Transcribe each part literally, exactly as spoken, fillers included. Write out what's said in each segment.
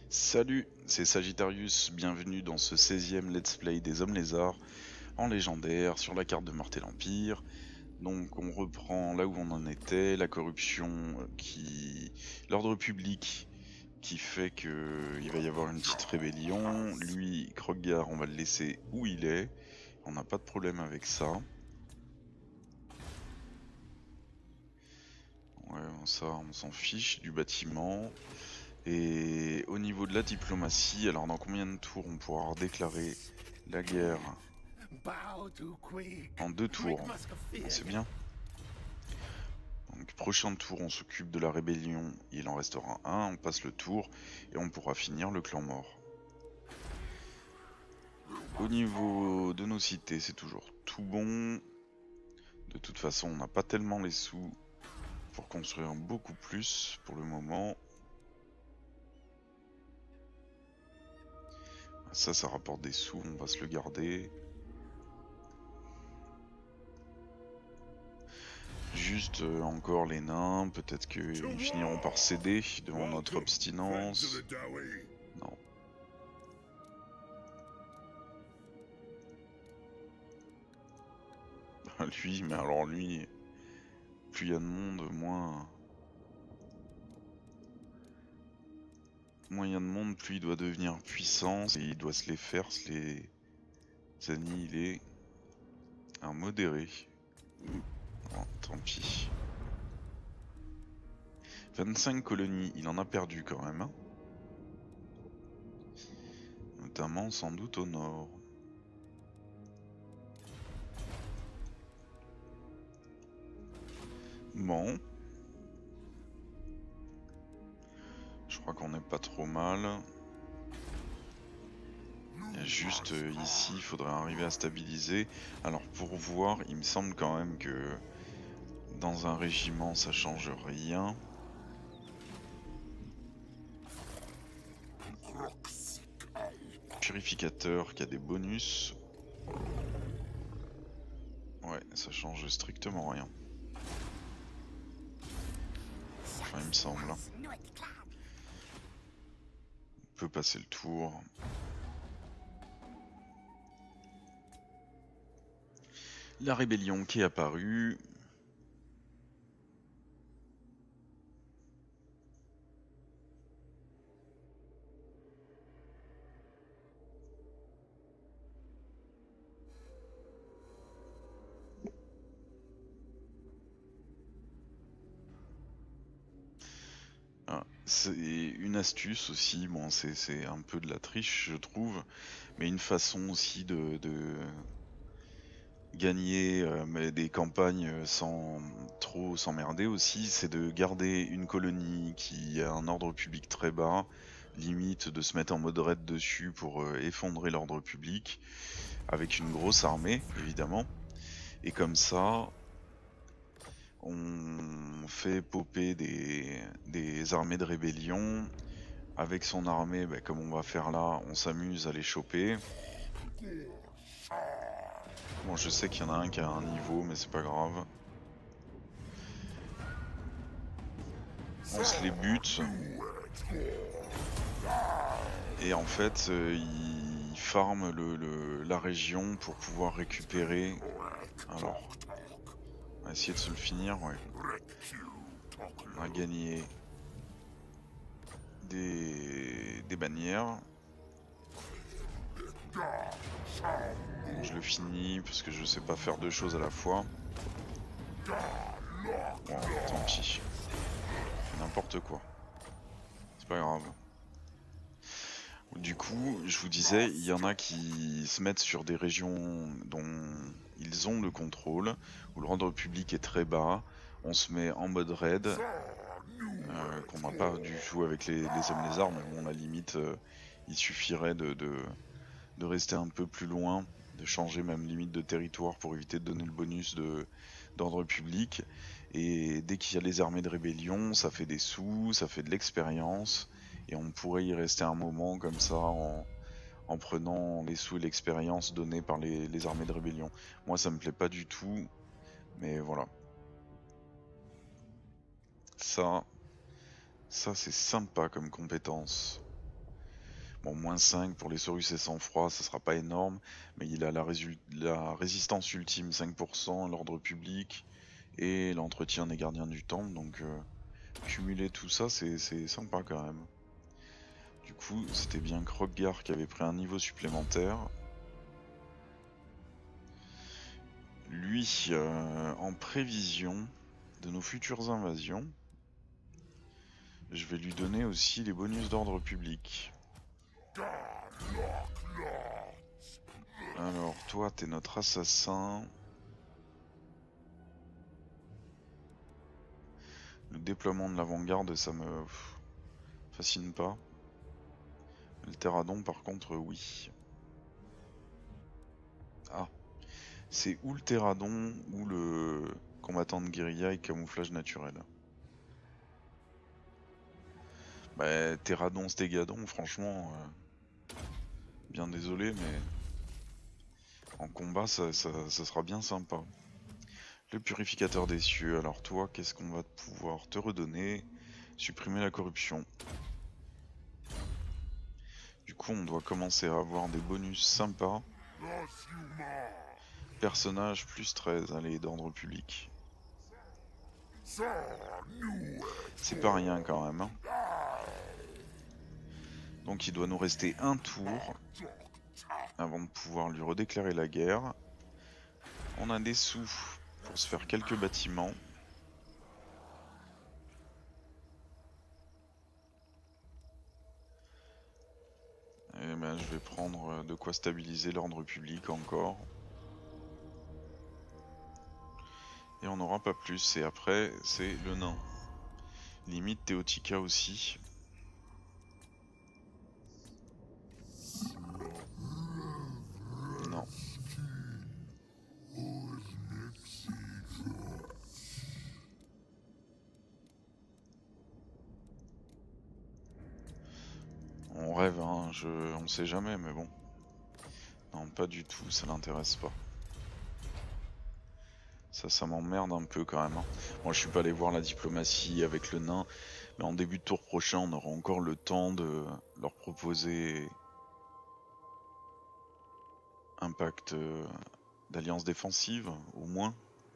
Salut, c'est Sagittarius, bienvenue dans ce seizième let's play des Hommes Lézards en légendaire sur la carte de Mortel Empire. Donc on reprend là où on en était, la corruption qui... l'ordre public qui fait que il va y avoir une petite rébellion. Lui, Krogar, on va le laisser où il est, on n'a pas de problème avec ça. Ouais, ça on s'en fiche du bâtiment. Et au niveau de la diplomatie, alors dans combien de tours on pourra déclarer la guerre? En deux tours, c'est bien. Donc prochain tour on s'occupe de la rébellion, il en restera un, on passe le tour et on pourra finir le clan mort. Au niveau de nos cités c'est toujours tout bon. De toute façon on n'a pas tellement les sous pour construire beaucoup plus pour le moment. Ça, ça rapporte des sous, on va se le garder. Juste euh, encore les nains, peut-être qu'ils finiront par céder devant notre obstinance. Non. Lui, mais alors lui, plus il y a de monde, moins... Moins il y a de monde, plus il doit devenir puissant, et il doit se les faire, se les annihiler. Un modéré. Oh, tant pis. vingt-cinq colonies, il en a perdu quand même. Hein. Notamment sans doute au nord. Bon. Je crois qu'on n'est pas trop mal. Il y a juste euh, ici, il faudrait arriver à stabiliser. Alors pour voir, il me semble quand même que dans un régiment ça change rien. Purificateur qui a des bonus. Ouais, ça change strictement rien. Enfin, il me semble. On peut passer le tour. La rébellion qui est apparue. Ah, c'est une astuce aussi, bon c'est un peu de la triche je trouve, mais une façon aussi de, de gagner euh, mais des campagnes sans trop s'emmerder aussi, c'est de garder une colonie qui a un ordre public très bas, limite de se mettre en mode raid dessus pour euh, effondrer l'ordre public, avec une grosse armée évidemment, et comme ça on fait popper des, des armées de rébellion. Avec son armée, bah, comme on va faire là, on s'amuse à les choper. Bon, je sais qu'il y en a un qui a un niveau, mais c'est pas grave. On se les bute. Et en fait, euh, ils farment le, le, la région pour pouvoir récupérer. Alors, on va essayer de se le finir, ouais. On a gagné des, des bannières. Bon, je le finis parce que je sais pas faire deux choses à la fois. Bon, tant pis. N'importe quoi. C'est pas grave. Du coup, je vous disais, il y en a qui se mettent sur des régions dont ils ont le contrôle, où l'ordre public est très bas, on se met en mode raid, euh, qu'on n'a pas du tout avec les, les hommes lézards, mais bon, à la limite, euh, il suffirait de, de, de rester un peu plus loin, de changer même limite de territoire pour éviter de donner le bonus de d'ordre public, et dès qu'il y a les armées de rébellion, ça fait des sous, ça fait de l'expérience, et on pourrait y rester un moment comme ça en, en prenant les sous et l'expérience donnés par les, les armées de rébellion. Moi ça me plaît pas du tout, mais voilà. Ça, ça c'est sympa comme compétence. Bon, moins cinq pour les Saurus et sang-froid, ça sera pas énorme, mais il a la, la résistance ultime cinq pour cent, l'ordre public et l'entretien des gardiens du temple, donc euh, cumuler tout ça, c'est sympa quand même. Du coup, c'était bien Krogar qui avait pris un niveau supplémentaire. Lui, euh, en prévision de nos futures invasions, je vais lui donner aussi les bonus d'ordre public. Alors, toi, t'es notre assassin. Le déploiement de l'avant-garde, ça me fascine pas. Le Terradon, par contre, oui. Ah. C'est ou le Terradon ou le combattant de guérilla et camouflage naturel. Bah, Terradon, Stégadon, franchement, euh, bien désolé, mais en combat, ça, ça, ça sera bien sympa. Le purificateur des cieux, alors toi, qu'est-ce qu'on va pouvoir te redonner? Supprimer la corruption. Du coup, on doit commencer à avoir des bonus sympas. Personnage plus treize, allez, d'ordre public. C'est pas rien quand même. Hein. Donc il doit nous rester un tour avant de pouvoir lui redéclarer la guerre. On a des sous pour se faire quelques bâtiments. Et ben, je vais prendre de quoi stabiliser l'ordre public encore. Et on n'aura pas plus. Et après, c'est le nain. Limite Théotica aussi. Non. On rêve, hein, je... on sait jamais, mais bon. Non, pas du tout, ça l'intéresse pas. Ça, ça m'emmerde un peu quand même. Hein. Moi, je suis pas allé voir la diplomatie avec le nain, mais en début de tour prochain, on aura encore le temps de leur proposer un pacte d'alliance défensive, au moins.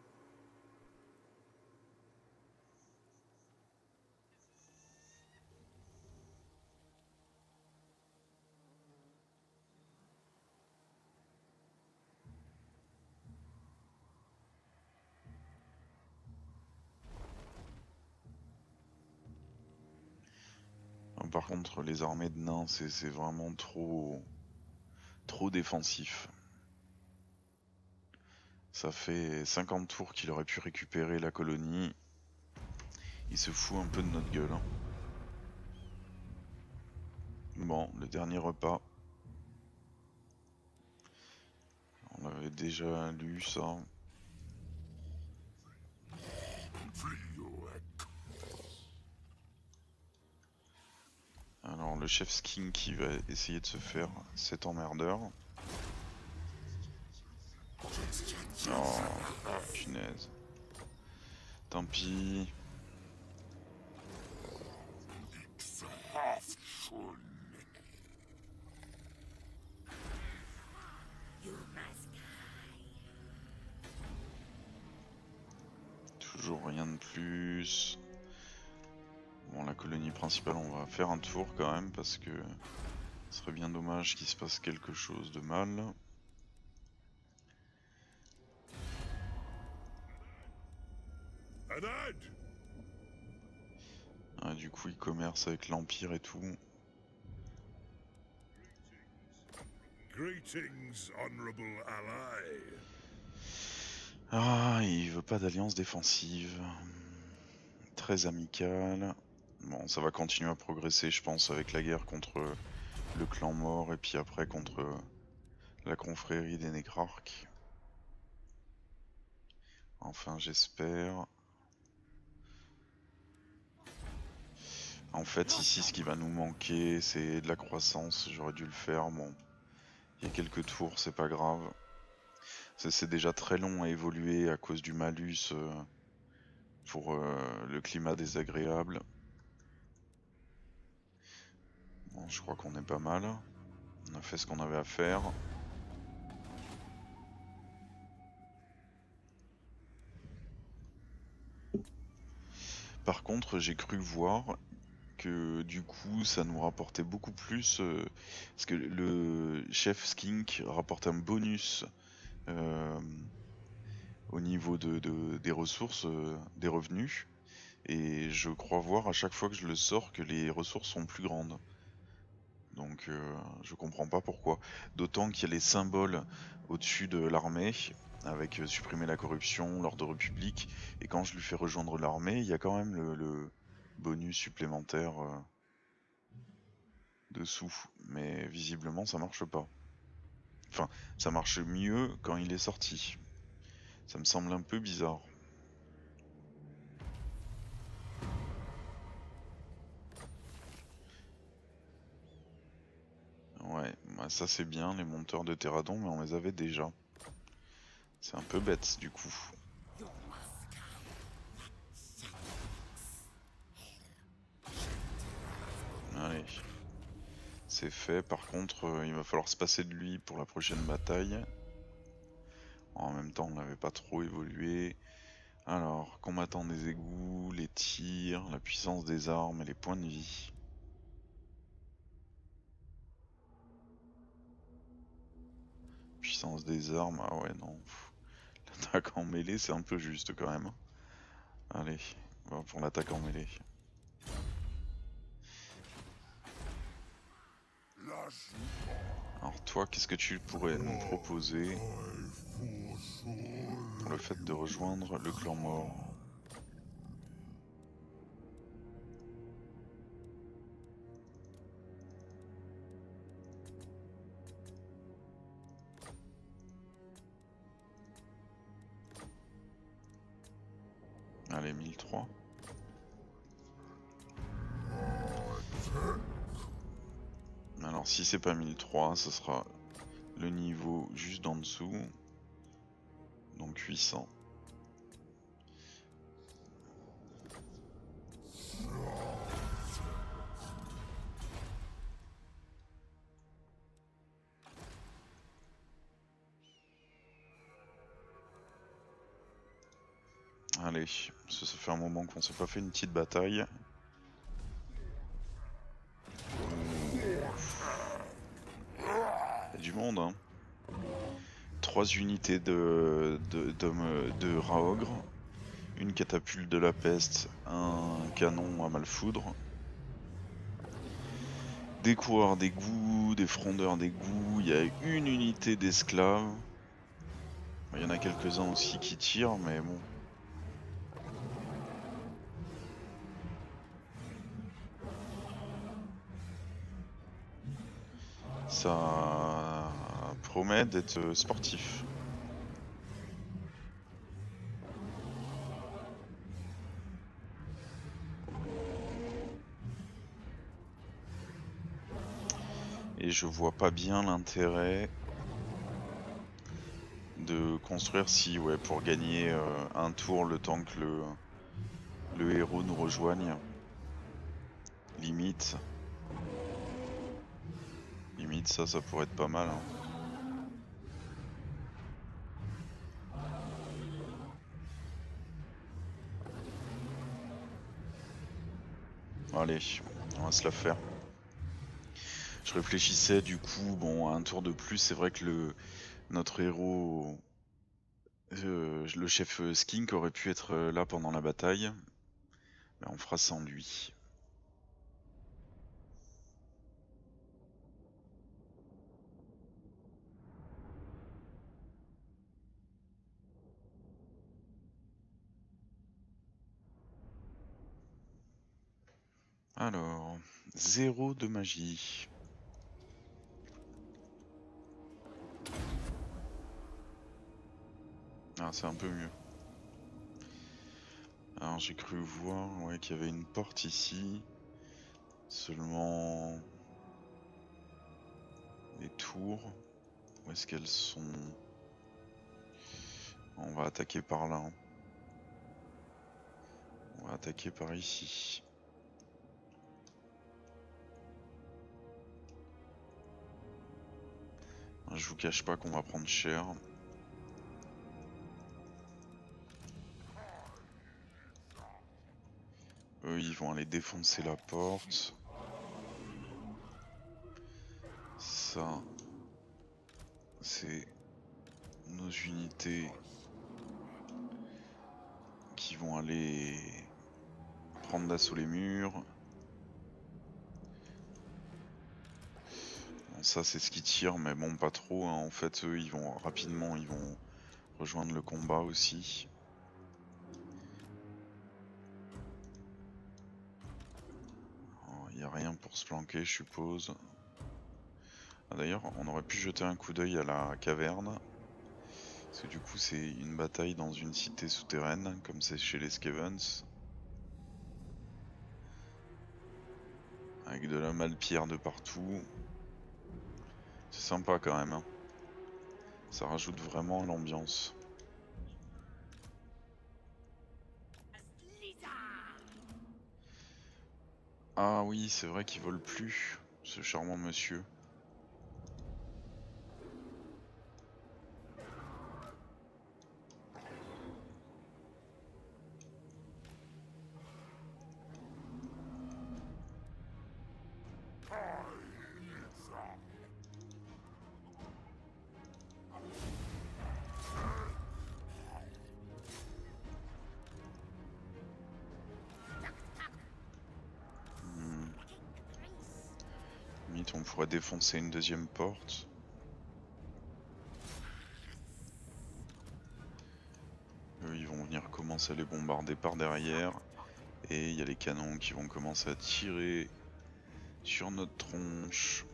Par contre, les armées de nains, c'est vraiment trop, trop défensif. Ça fait cinquante tours qu'il aurait pu récupérer la colonie. Il se fout un peu de notre gueule. Hein. Bon, le dernier repas. On avait déjà lu ça. Alors le chef Skin qui va essayer de se faire cet emmerdeur. Oh, punaise. Tant pis. Toujours rien de plus. Bon, la colonie principale, on va faire un tour quand même parce que ce serait bien dommage qu'il se passe quelque chose de mal. Ah, du coup, il commerce avec l'Empire et tout. Ah, il veut pas d'alliance défensive. Très amicale. Bon, ça va continuer à progresser, je pense, avec la guerre contre le clan mort et puis après contre la confrérie des négrarques. Enfin, j'espère. En fait, ici, ce qui va nous manquer, c'est de la croissance. J'aurais dû le faire. Bon, il y a quelques tours, c'est pas grave. C'est déjà très long à évoluer à cause du malus euh, pour euh, le climat désagréable. Bon, Bon, je crois qu'on est pas mal. On a fait ce qu'on avait à faire. Par contre, j'ai cru voir que du coup ça nous rapportait beaucoup plus, euh, parce que le chef skink rapporte un bonus euh, au niveau de, de- des ressources, euh, des revenus, et je crois voir à chaque fois que je le sors que les ressources sont plus grandes. Donc euh, je comprends pas pourquoi. D'autant qu'il y a les symboles au-dessus de l'armée, avec euh, supprimer la corruption, l'ordre republic, et quand je lui fais rejoindre l'armée, il y a quand même le, le bonus supplémentaire euh, dessous. Mais visiblement ça marche pas. Enfin, ça marche mieux quand il est sorti. Ça me semble un peu bizarre. Ouais, bah ça c'est bien, les monteurs de Terradon, mais on les avait déjà. C'est un peu bête du coup. Allez. C'est fait, par contre euh, il va falloir se passer de lui pour la prochaine bataille. En même temps on n'avait pas trop évolué. Alors, combattant des égouts, les tirs, la puissance des armes et les points de vie. Puissance des armes, ah ouais non. L'attaque en mêlée c'est un peu juste quand même. Allez, on va pour l'attaque en mêlée. Alors toi, qu'est-ce que tu pourrais nous proposer pour le fait de rejoindre le clan mort? Allez, mille trois. Alors si c'est pas mille trois, ce sera le niveau juste d'en dessous. Donc huit cents. Allez, ça, ça fait un moment qu'on s'est pas fait une petite bataille. Il y a du monde, hein. Trois unités de, de, de, de Raogre, une catapulte de la peste, un canon à malfoudre, des coureurs d'égout, des frondeurs d'égout, il y a une unité d'esclaves. Il y en a quelques-uns aussi qui tirent, mais bon. Ça promet d'être sportif. Et je vois pas bien l'intérêt de construire si, ouais, pour gagner euh, un tour le temps que le, le héros nous rejoigne. Limite. Limite, ça, ça pourrait être pas mal, hein. Allez, on va se la faire. Je réfléchissais du coup, bon, à un tour de plus, c'est vrai que le notre héros, euh, le chef Skink aurait pu être euh, là pendant la bataille, mais on fera sans lui. Alors, zéro de magie. Ah, c'est un peu mieux. Alors j'ai cru voir, ouais, qu'il y avait une porte ici. Seulement les tours. Où est-ce qu'elles sont? On va attaquer par là, hein. On va attaquer par ici. je vous cache pas qu'on va prendre cher. Eux ils vont aller défoncer la porte. Ça, c'est nos unités qui vont aller prendre d'assaut les murs. Bon, ça c'est ce qui tire, mais bon pas trop, hein. En fait eux ils vont rapidement ils vont rejoindre le combat aussi. Il n'y a rien pour se planquer je suppose. Ah, d'ailleurs on aurait pu jeter un coup d'œil à la caverne. Parce que du coup c'est une bataille dans une cité souterraine, comme c'est chez les Skevens. Avec de la malpierre de partout. C'est sympa quand même, hein. Ça rajoute vraiment l'ambiance. Ah oui, c'est vrai qu'il vole plus, ce charmant monsieur. On pourrait défoncer une deuxième porte. Eux ils vont venir commencer à les bombarder par derrière. Et il y a les canons qui vont commencer à tirer sur notre tronche.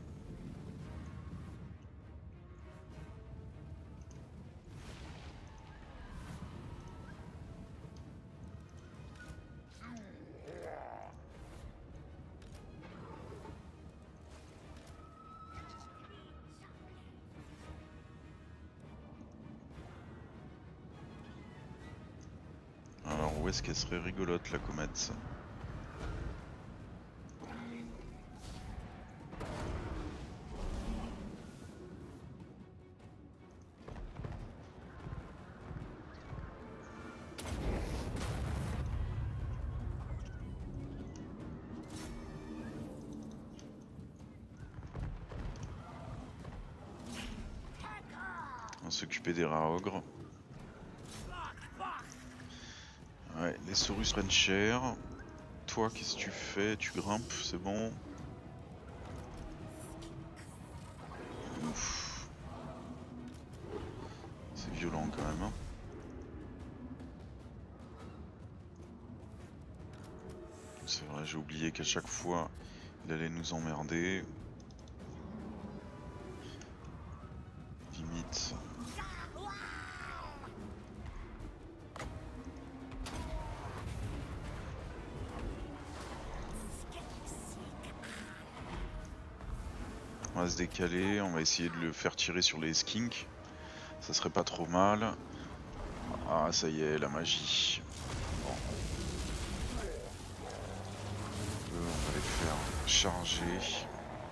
Où est-ce qu'elle serait rigolote la comète? On va s'occuper des rats ogres. Ouais, les Saurus prennent cher. Toi, qu'est-ce que tu fais? Tu grimpes, c'est bon. Ouf. C'est violent quand même, hein. C'est vrai, j'ai oublié qu'à chaque fois, il allait nous emmerder. Limite. On va se décaler, on va essayer de le faire tirer sur les skinks. Ça serait pas trop mal. Ah ça y est, la magie. Bon. Eux, on va les faire charger.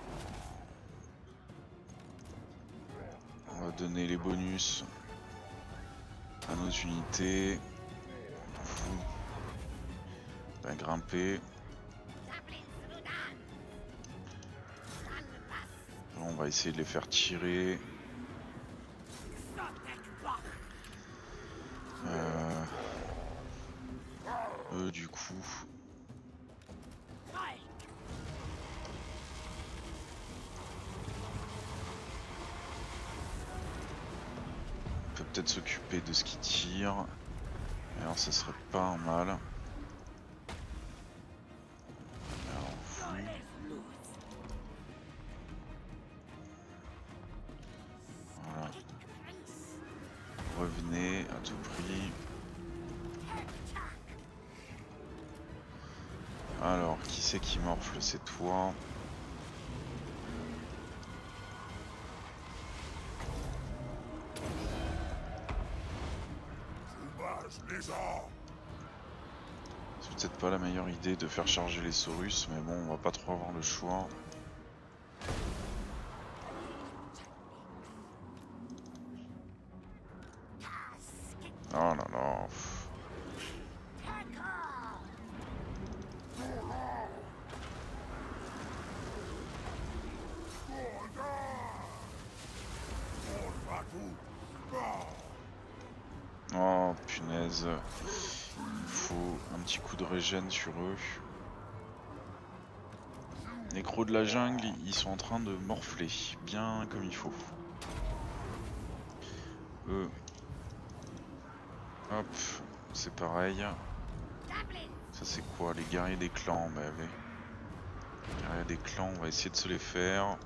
On va donner les bonus à nos unités. Vous, ben, grimper. On va essayer de les faire tirer. Euh... Eux du coup. On peut peut-être s'occuper de ce qui tire. Alors ça serait pas un mal. Revenez à tout prix. Alors, qui c'est qui morfle? C'est toi. C'est peut-être pas la meilleure idée de faire charger les Saurus, mais bon, on va pas trop avoir le choix. punaise. Il faut un petit coup de régène sur eux. Les crocs de la jungle, ils sont en train de morfler, bien comme il faut. Eux, hop, c'est pareil. Ça c'est quoi? Les guerriers des clans? Bah oui. Les guerriers des clans, on va essayer de se les faire.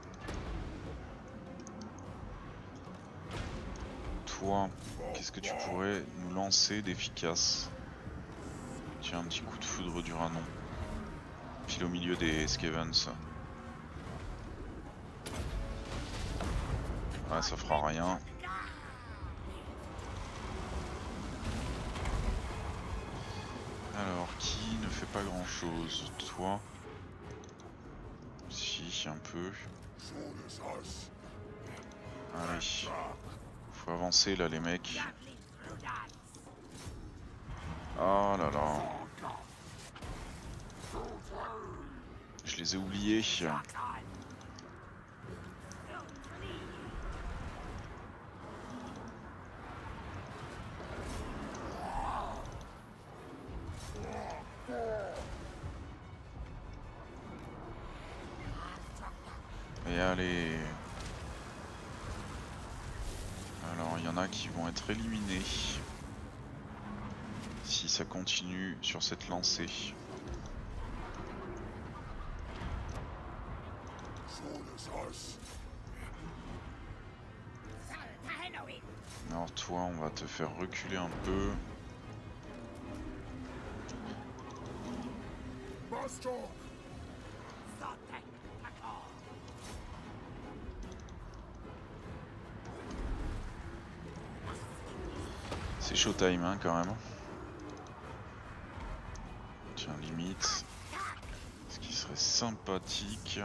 Toi, qu'est-ce que tu pourrais nous lancer d'efficace? Tiens, un petit coup de foudre du Ranon. Pile au milieu des Skevens. Ouais, ça fera rien. Alors, qui ne fait pas grand chose? Toi? Si, un peu. Allez. Faut avancer là, les mecs. Oh là là. Je les ai oubliés. Et allez. Alors il y en a qui vont être éliminés si ça continue sur cette lancée. Alors toi, on va te faire reculer un peu. C'est showtime hein, quand même. Tiens, limite. Ce qui serait sympathique,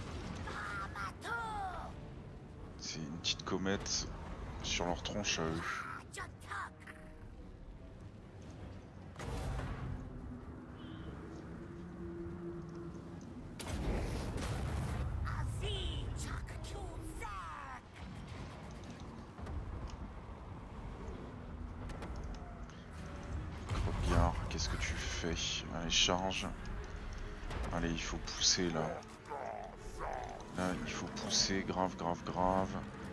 c'est une petite comète sur leur tronche à eux. Croque-gare, qu'est-ce que tu fais? Allez, charge. Allez, il faut pousser là. Là, il faut pousser, grave, grave, grave.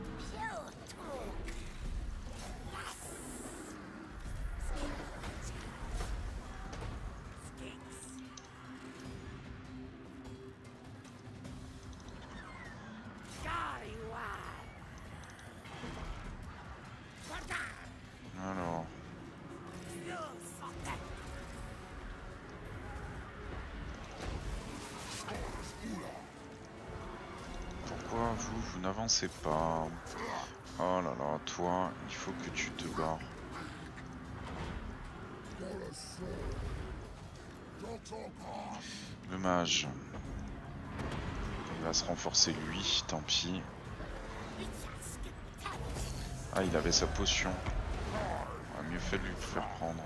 Alors. Pourquoi vous, vous n'avancez pas? Oh là là, toi, il faut que tu te barres. Le mage. Il va se renforcer lui, tant pis. Ah, il avait sa potion. On a mieux fait de lui faire prendre.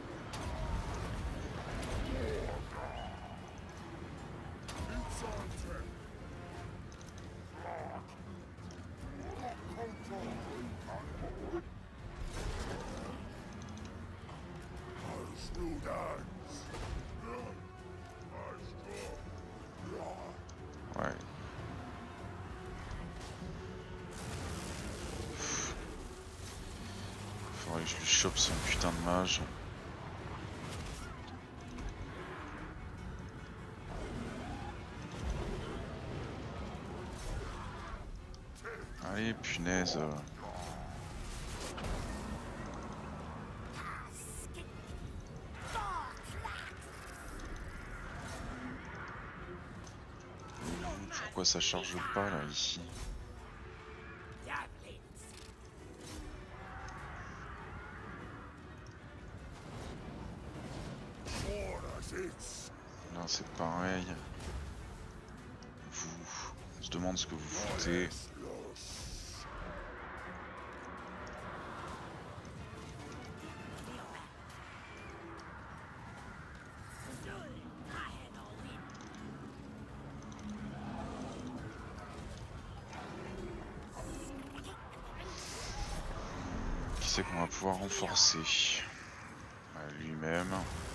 Ouais. Faudrait que je lui chope son putain de mage. Allez, punaise. Pourquoi ça charge pas là ici? Là c'est pareil. Vous, on se demande ce que vous foutez. Qui c'est qu'on va pouvoir renforcer? même.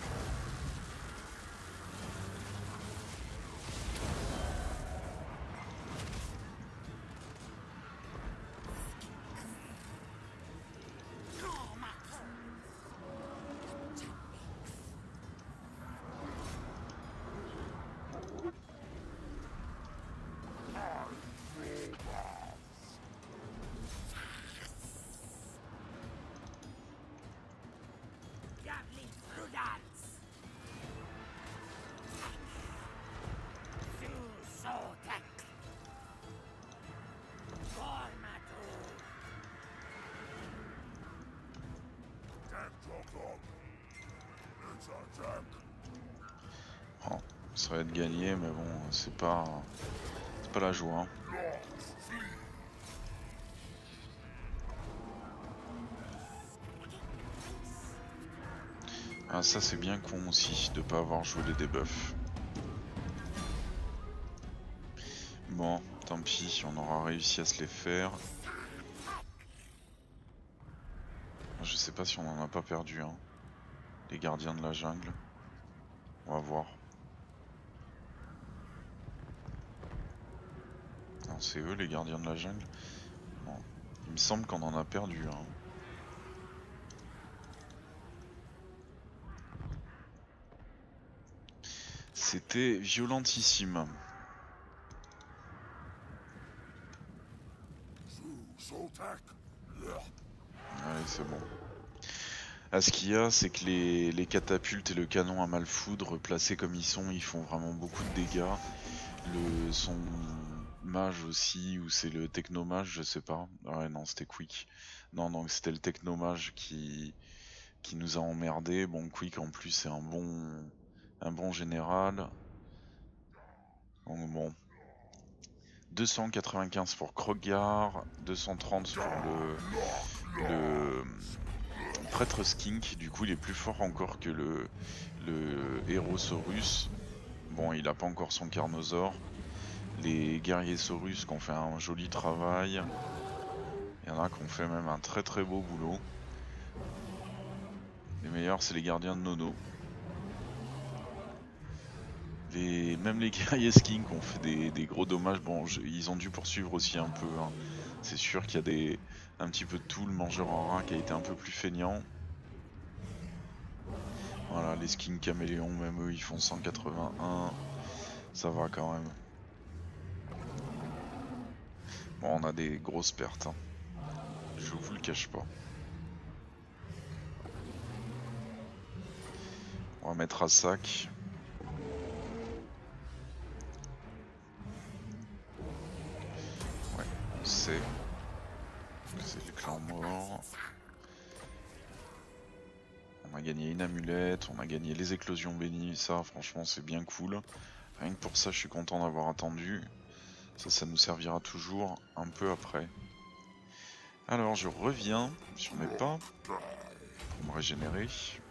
Bon, ça va être gagné, mais bon, c'est pas, c'est pas la joie. Hein. Ah, ça c'est bien con aussi de pas avoir joué les debuffs. Bon, tant pis, on aura réussi à se les faire. Je sais pas si on en a pas perdu, hein. Les gardiens de la jungle. On va voir. Non, c'est eux les gardiens de la jungle. Bon, il me semble qu'on en a perdu, hein. C'était violentissime. Allez, c'est bon. Ah, ce qu'il y a, c'est que les, les catapultes et le canon à malfoudre, placés comme ils sont, ils font vraiment beaucoup de dégâts. Le son mage aussi, ou c'est le technomage, je sais pas. Ouais, non, c'était Quick. Non, donc c'était le technomage qui, qui nous a emmerdé. Bon, Quick en plus, c'est un bon, un bon général. Donc bon. deux cent quatre-vingt-quinze pour Krogar, deux cent trente pour le, le prêtre Skink, du coup il est plus fort encore que le, le Hérosaurus. Bon, il a pas encore son Carnosaure. Les guerriers Saurus qui ont fait un joli travail. Il y en a qui ont fait même un très très beau boulot. Les meilleurs, c'est les gardiens de Nono. Les... Même les guerriers Skink ont fait des, des gros dommages. Bon, je... ils ont dû poursuivre aussi un peu. Hein. C'est sûr qu'il y a des... un petit peu de tout. Le mangeur en rat qui a été un peu plus feignant. Voilà, les skins caméléons, même eux, ils font cent quatre-vingt-un. Ça va quand même. Bon, on a des grosses pertes. Hein. Je vous le cache pas. On va mettre à sac. Ouais, on sait que c'est les clans morts. On a gagné une amulette, on a gagné les éclosions bénies. Ça, franchement, c'est bien cool. Rien que pour ça, je suis content d'avoir attendu. Ça, ça nous servira toujours un peu après. Alors, je reviens sur mes pas pour me régénérer.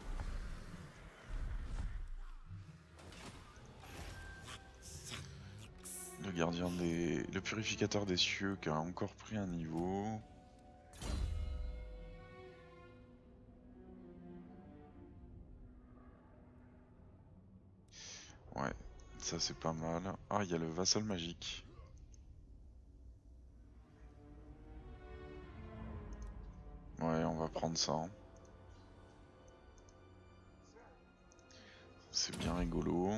Le gardien des... Le purificateur des cieux qui a encore pris un niveau. Ouais, ça c'est pas mal. Ah, il y a le vassal magique. Ouais, on va prendre ça. Hein. C'est bien rigolo.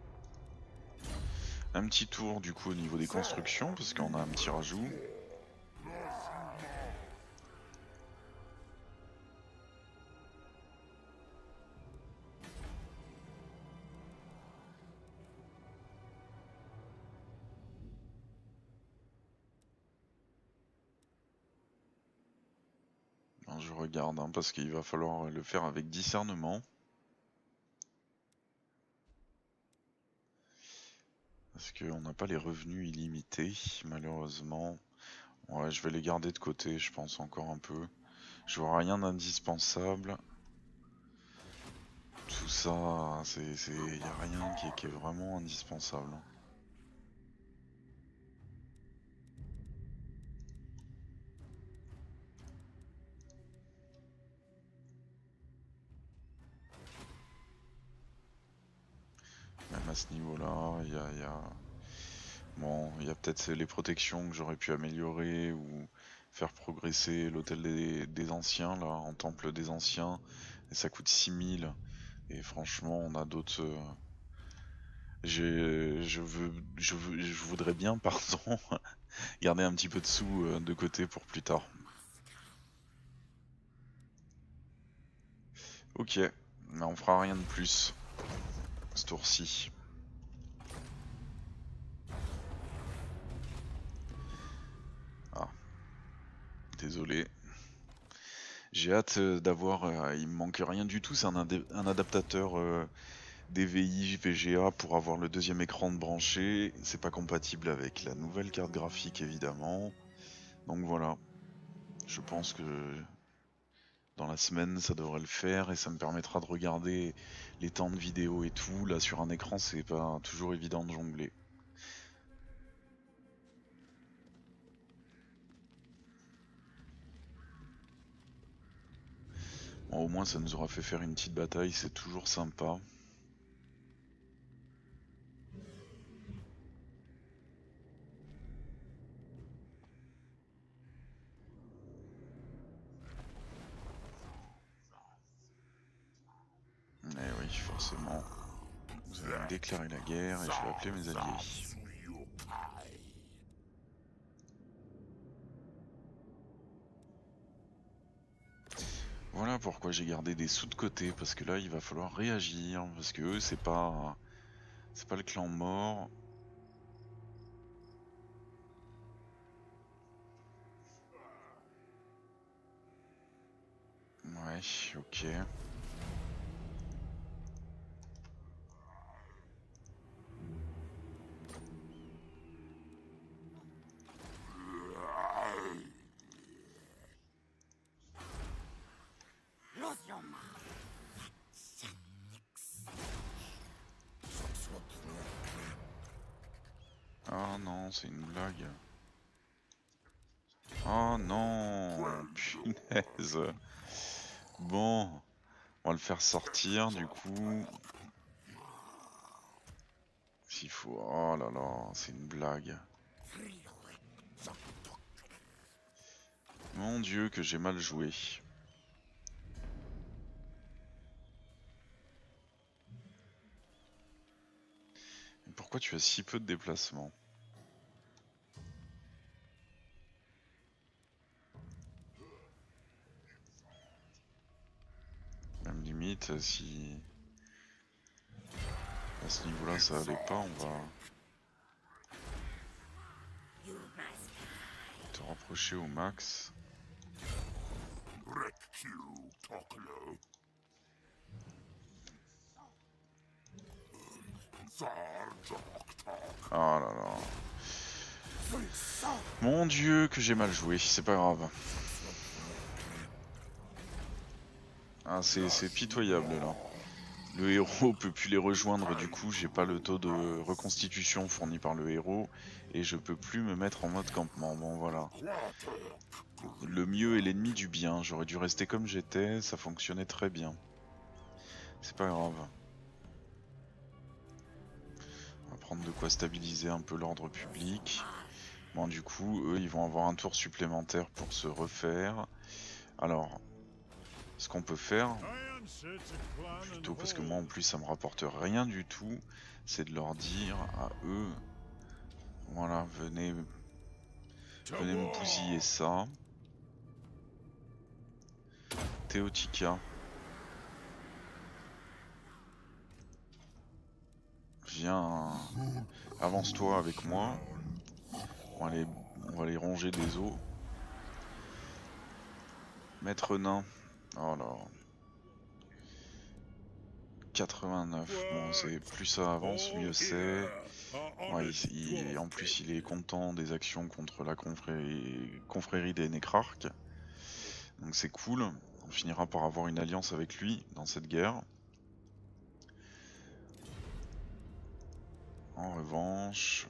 Un petit tour du coup au niveau des constructions, parce qu'on a un petit rajout. Je regarde, hein, parce qu'il va falloir le faire avec discernement. Parce qu'on n'a pas les revenus illimités, malheureusement. Ouais, je vais les garder de côté, je pense, encore un peu. Je vois rien d'indispensable. Tout ça, c'est, il n'y a rien qui est, qui est vraiment indispensable. à ce niveau-là. Il y a, y a... Bon, il y a peut-être les protections que j'aurais pu améliorer ou faire progresser l'hôtel des, des anciens, là, en temple des anciens. Et ça coûte six mille. Et franchement, on a d'autres... Euh... Je, je, veux, je, veux, je voudrais bien, pardon, garder un petit peu de sous euh, de côté pour plus tard. Ok, mais on fera rien de plus ce tour-ci. Ah, désolé. J'ai hâte d'avoir... Euh, il me manque rien du tout, c'est un, un adaptateur euh, D V I V G A pour avoir le deuxième écran de branché. C'est pas compatible avec la nouvelle carte graphique évidemment. Donc voilà, je pense que dans la semaine ça devrait le faire et ça me permettra de regarder les temps de vidéo et tout. Là sur un écran c'est pas toujours évident de jongler. Bon, au moins ça nous aura fait faire une petite bataille, c'est toujours sympa. Eh oui, forcément. Vous allez me déclarer la guerre et je vais appeler mes alliés. Voilà pourquoi j'ai gardé des sous de côté, parce que là il va falloir réagir, parce que eux c'est pas... C'est pas le clan mort. Ouais, ok. Ah non, c'est une blague. Oh non, punaise. Bon, on va le faire sortir du coup. S'il faut... Oh là là, c'est une blague. Mon Dieu, que j'ai mal joué. Pourquoi tu as si peu de déplacement? Même limite, si... À ce niveau-là, ça allait pas, on va... te rapprocher au max. Oh là là. Mon Dieu, que j'ai mal joué, c'est pas grave. Ah, c'est pitoyable là. Le héros peut plus les rejoindre, du coup j'ai pas le taux de reconstitution fourni par le héros et je peux plus me mettre en mode campement. Bon voilà. Le mieux est l'ennemi du bien, j'aurais dû rester comme j'étais, ça fonctionnait très bien. C'est pas grave. On va prendre de quoi stabiliser un peu l'ordre public. Bon du coup eux ils vont avoir un tour supplémentaire pour se refaire. Alors, ce qu'on peut faire, plutôt parce que moi en plus ça me rapporte rien du tout, c'est de leur dire à eux, voilà, venez, venez me bousiller ça. Théotica, viens, avance-toi avec moi. On va, aller, on va aller ronger des os. Maître nain, oh là, quatre-vingt-neuf, bon c'est plus ça avance, mieux c'est. Ouais, il, il, en plus il est content des actions contre la confrérie, confrérie des nécrarques. Donc c'est cool, on finira par avoir une alliance avec lui dans cette guerre. En revanche...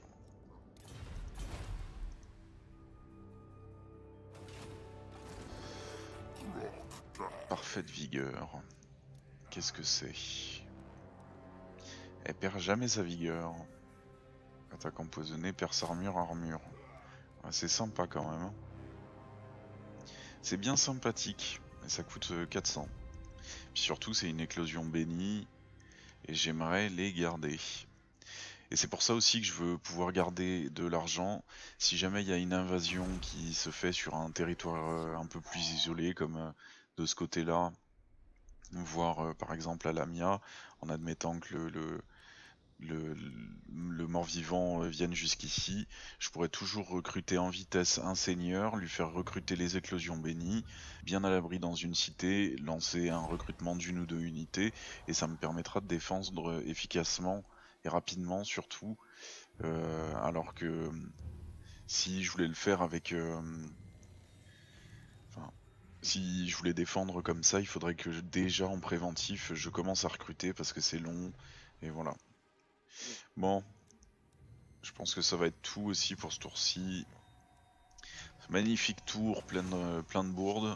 Parfaite vigueur. Qu'est-ce que c'est? Elle perd jamais sa vigueur. Attaque empoisonnée, perce armure, armure. Ouais, c'est sympa quand même. Hein. C'est bien sympathique, mais ça coûte euh, quatre cents. Puis surtout, c'est une éclosion bénie, et j'aimerais les garder. Et c'est pour ça aussi que je veux pouvoir garder de l'argent si jamais il y a une invasion qui se fait sur un territoire euh, un peu plus isolé, comme euh, de ce côté-là, voire euh, par exemple à Lamia, en admettant que le, le, le, le mort-vivant euh, vienne jusqu'ici, je pourrais toujours recruter en vitesse un seigneur, lui faire recruter les éclosions bénies, bien à l'abri dans une cité, lancer un recrutement d'une ou deux unités, et ça me permettra de défendre efficacement et rapidement surtout, euh, alors que si je voulais le faire avec... Euh, enfin, si je voulais défendre comme ça, il faudrait que je- déjà en préventif, je commence à recruter parce que c'est long, et voilà. Bon, je pense que ça va être tout aussi pour ce tour-ci. Magnifique tour, plein de, plein de bourdes.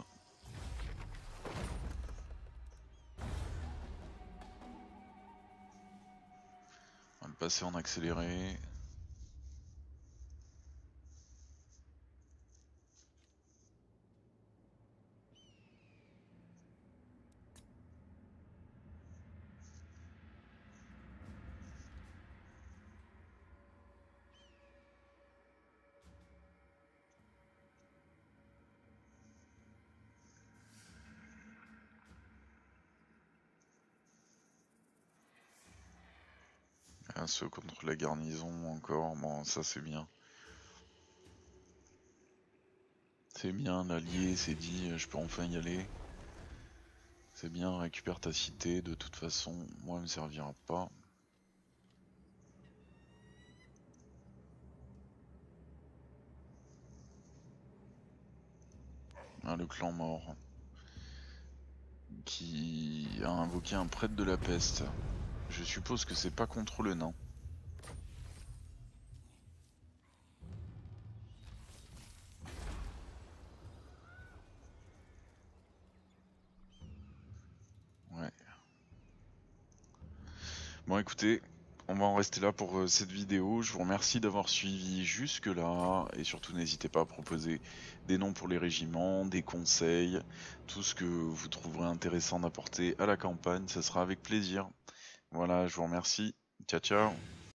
On va le passer en accéléré. Un saut contre la garnison encore, bon ça c'est bien. C'est bien, l'allié c'est dit, je peux enfin y aller. C'est bien, récupère ta cité, de toute façon, moi elle me servira pas. Ah, le clan mort. Qui a invoqué un prêtre de la peste. Je suppose que c'est pas contre le nain. Ouais. Bon écoutez, on va en rester là pour euh, cette vidéo. Je vous remercie d'avoir suivi jusque là. Et surtout n'hésitez pas à proposer des noms pour les régiments, des conseils, tout ce que vous trouverez intéressant d'apporter à la campagne. Ça sera avec plaisir. Voilà, je vous remercie. Ciao ciao.